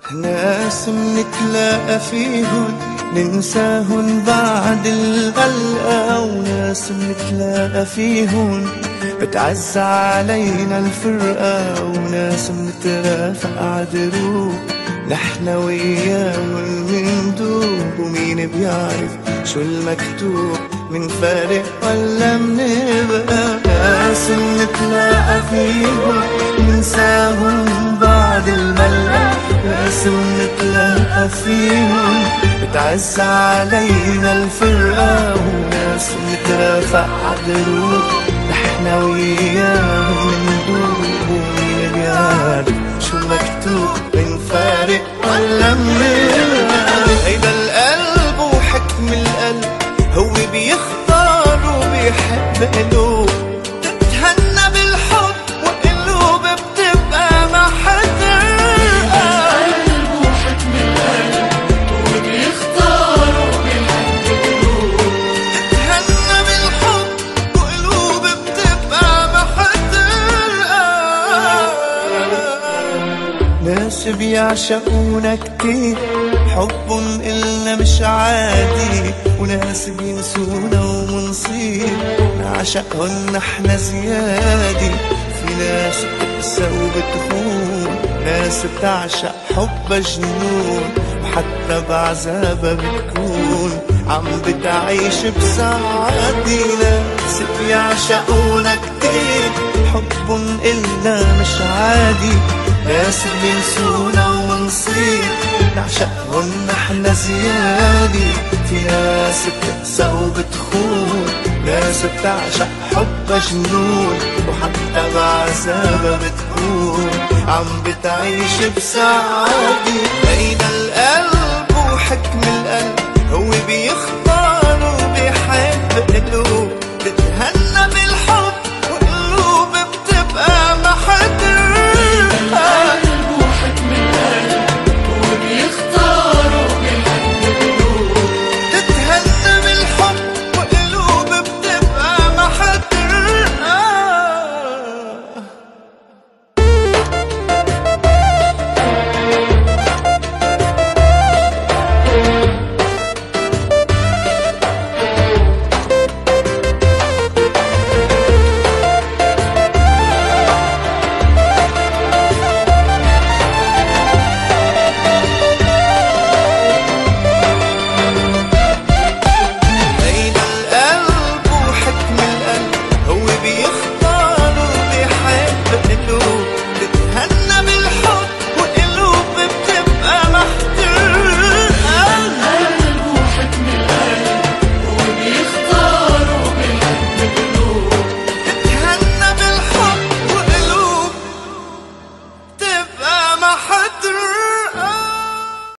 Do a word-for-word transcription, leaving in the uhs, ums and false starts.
ناس منتلاقى فيهن ننساهن بعد الغلقة، وناس منتلاقى فيهن بتعز علينا الفرقة، وناس منترافق عدروب نحنا وياهن مندوب. ومين بيعرف شو المكتوب منفارق ولا منبقى؟ ناس منتلاقى فيهن ننساهن بعد الملقى، ناس منتلاقى فيهن بتعز علينا الفرقة، وناس منترافق عدروب نحنا وياهم مندوب. ومين بيعرف شو مكتوب منفارق ولا منبقى؟ هيدا القلب وحكم القلب هو بيختار وبيحب قلوب، تتهنى بالحب وقلوب بتبقى مع حدا. القلب وحكم القلب هو بيختار وبيحب قلوب، تتهنى بالحب وقلوب بتبقى مع حدا. ناس بيعشقونا كتير حبن إلنا مش عادي، وناس بينسونا ومنصير نعشقهن احنا زيادي. في ناس بتقسى وبتخون، ناس بتعشق حبها جنون، وحتى بعذابها بتكون عم بتعيش بسعادة. ناس بيعشقونا كتير حبن إلنا مش عادي، ناس بينسونا ومنصير نعشقهن احنا زيادي. في ناس بتقسى وبتخون، ناس بتعشق حبها جنون، وحتى بعذابها بتكون عم بتعيش بسعادة. هيدا القلب وحكم القلب هو بيختار وبيحب قلوب، تتهنى بالحب